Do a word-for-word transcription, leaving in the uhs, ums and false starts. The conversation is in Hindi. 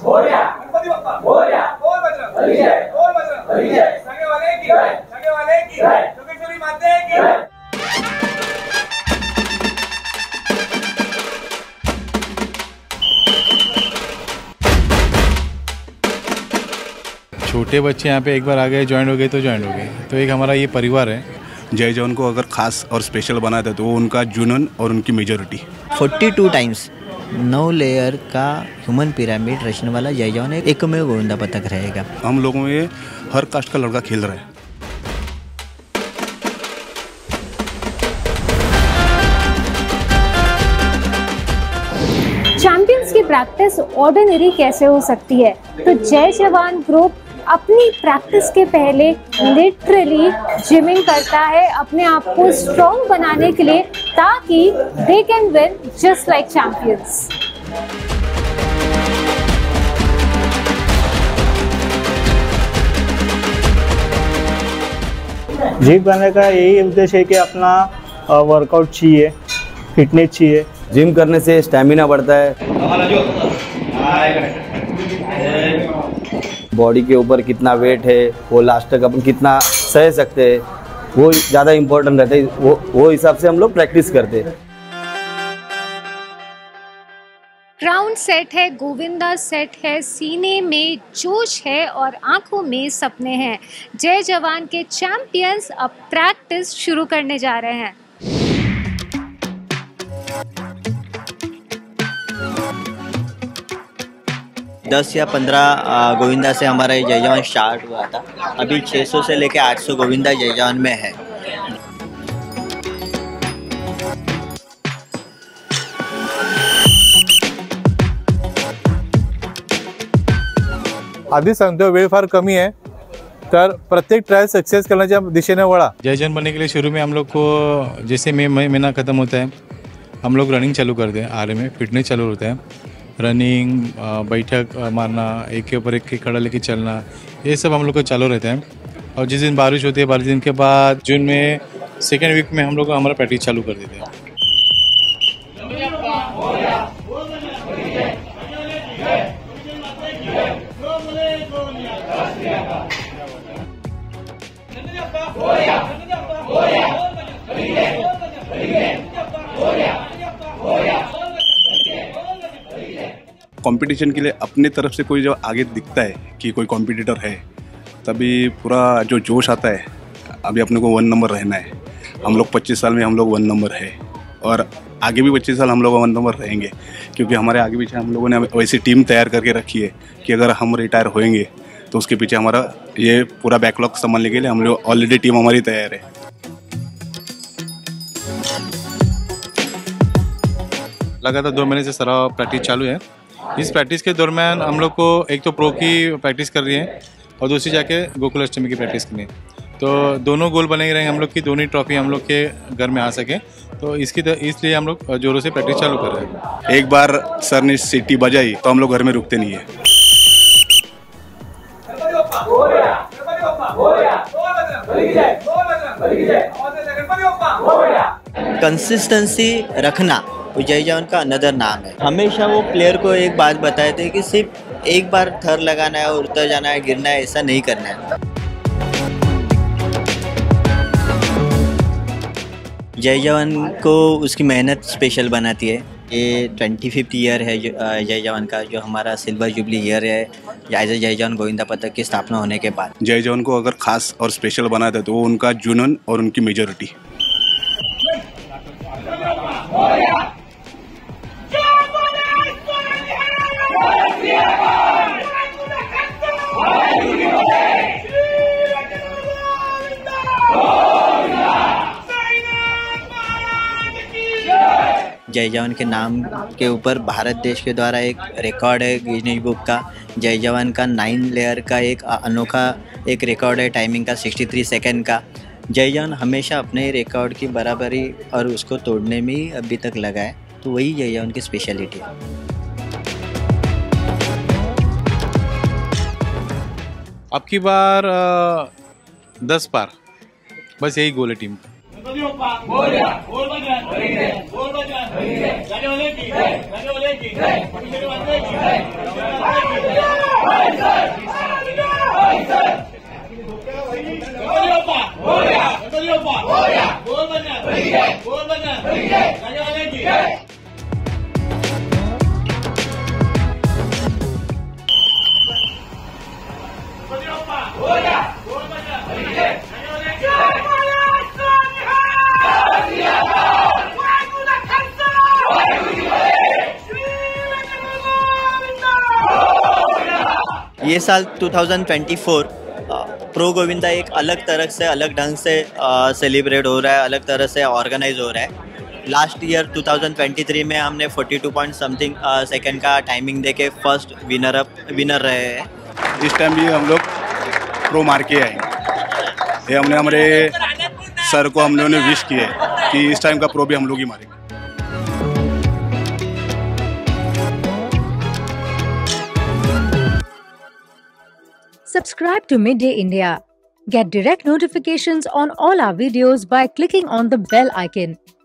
मोरया, गणपति बप्पा मोरया, बोल बजरंग बली जय, बोल बजरंग बली जय, सगे वाले की जय, सगे वाले की जय, जोगेश्वरी माते की जय। छोटे बच्चे यहाँ पे एक बार आ गए, ज्वाइन हो गए तो ज्वाइन हो गए। तो एक हमारा ये परिवार है। जय जवान को अगर खास और स्पेशल बनाते तो वो उनका जुनून और उनकी मेजोरिटी। बयालीस टाइम्स नौ लेयर का ह्यूमन पिरामिड रचने वाला जय जवान एक एकमेव गोविंदा पदक रहेगा। हम लोगों में हर कास्ट का लड़का खेल रहा है। चैंपियंस की प्रैक्टिस ऑर्डिनरी कैसे हो सकती है? तो जय जवान ग्रुप अपनी प्रैक्टिस के पहले लिटरली जिमिंग करता है अपने आप को स्ट्रॉन्ग बनाने के लिए, ताकि they can win just like champions. Gym करने का यही उद्देश्य है कि अपना वर्कआउट चाहिए, फिटनेस चाहिए। जिम करने से स्टैमिना बढ़ता है, बॉडी के ऊपर कितना वेट है वो लास्ट तक अपन कितना सह सकते हैं वो ज़्यादा इम्पोर्टेंट रहता है। वो वो हिसाब से हम लोग प्रैक्टिस करते हैं। ग्राउंड सेट है, गोविंदा सेट है, सीने में जोश है और आंखों में सपने हैं। जय जवान के चैंपियंस अब प्रैक्टिस शुरू करने जा रहे हैं। दस या पंद्रह गोविंदा से हमारा ये जय जवान स्टार्ट हुआ था। अभी छह सौ से लेकर आठ सौ गोविंदा जय जवान में है। आधी सांगतो वेळ फार कमी है, तर प्रत्येक ट्रायल सक्सेस करण्याच्या दिशेने वळा। जय जवान बनने के लिए शुरू में हम लोग को जैसे मे महीना ख़त्म होता है हम लोग रनिंग चालू करते हैं। आर्मी में फिटनेस चालू होता है, रनिंग, बैठक मारना, एक के ऊपर एक खड़ा लेके चलना, ये सब हम लोग को चालू रहता है। और जिस दिन बारिश होती है, बारिश दिन के बाद जून में सेकेंड वीक में हम लोग हमारा प्रैक्टिस चालू कर देते हैं। कंपटीशन के लिए अपने तरफ से कोई जब आगे दिखता है कि कोई कॉम्पिटिटर है, तभी पूरा जो जोश आता है। अभी अपने को वन नंबर रहना है। हम लोग पच्चीस साल में हम लोग वन नंबर है और आगे भी पच्चीस साल हम लोग वन नंबर रहेंगे, क्योंकि हमारे आगे पीछे हम लोगों ने वैसी टीम तैयार करके रखी है कि अगर हम रिटायर होएंगे तो उसके पीछे हमारा ये पूरा बैकलॉग संभालने के लिए हम लोग ऑलरेडी टीम हमारी तैयार है। लगातार दो महीने से सारा प्रैक्टिस चालू है। इस प्रैक्टिस के दरमियान हम लोग को एक तो प्रो की प्रैक्टिस कर रही है और दूसरी जाके गोकुल अष्टमी की प्रैक्टिस करनी है। तो दोनों गोल बने रहेंगे हम लोग की, दोनों ट्रॉफी हम लोग के घर में आ सके। तो इसकी इसलिए हम लोग जोरों से प्रैक्टिस चालू कर रहे हैं। एक बार सर ने सीटी बजाई तो हम लोग घर में रुकते नहीं है। कंसिस्टेंसी रखना वो जय जवान का अनदर नाम है। हमेशा वो प्लेयर को एक बात बताए थे कि सिर्फ एक बार थर लगाना है और उतर जाना है, गिरना है, ऐसा नहीं करना है। जय जवान को उसकी मेहनत स्पेशल बनाती है। ये ट्वेंटी फिफ्थ ईयर है जय जवान का, जो हमारा सिल्वर जुबली ईयर है एज ए जय जवान गोविंदा पदक की स्थापना होने के बाद। जय जवान को अगर खास और स्पेशल बनाते तो वो उनका जुनून और उनकी मेजोरिटी। जय जवान के नाम के ऊपर भारत देश के द्वारा एक रिकॉर्ड है गिनीज बुक का। जय जवान का नाइन लेयर का एक अनोखा एक रिकॉर्ड है टाइमिंग का तिरसठ सेकंड का। जय जवान हमेशा अपने रिकॉर्ड की बराबरी और उसको तोड़ने में ही अभी तक लगा है, तो वही जय जवान की स्पेशलिटी है। अब की बार दस पार, बस यही गोल है टीम का। गणपति बप्पा मोरया, बोल बजरंग बली जय, बोल बजरंग बली जय, जाने वाले की जय, जाने वाले की जय, परमेश्वरी माते की जय, परमेश्वरी माते की जय, जय जय गणपति बप्पा मोरया, गणपति बप्पा मोरया, बोल बजरंग बली जय, बोल बजरंग बली जय, जाने वाले की जय। ये साल दो हज़ार चौबीस प्रो गोविंदा एक अलग तरह से अलग ढंग से सेलिब्रेट हो रहा है, अलग तरह से ऑर्गेनाइज हो रहा है। लास्ट ईयर दो हज़ार तेईस में हमने बयालीस पॉइंट समथिंग सेकंड का टाइमिंग देके फर्स्ट विनर अप विनर रहे हैं। इस टाइम भी हम लोग प्रो मार के आए। ये हमने हमारे सर को हम लोगों ने विश किया है कि इस टाइम का प्रो भी हम लोग ही मारेंगे। Subscribe to Midday India. Get direct notifications on all our videos by clicking on the bell icon.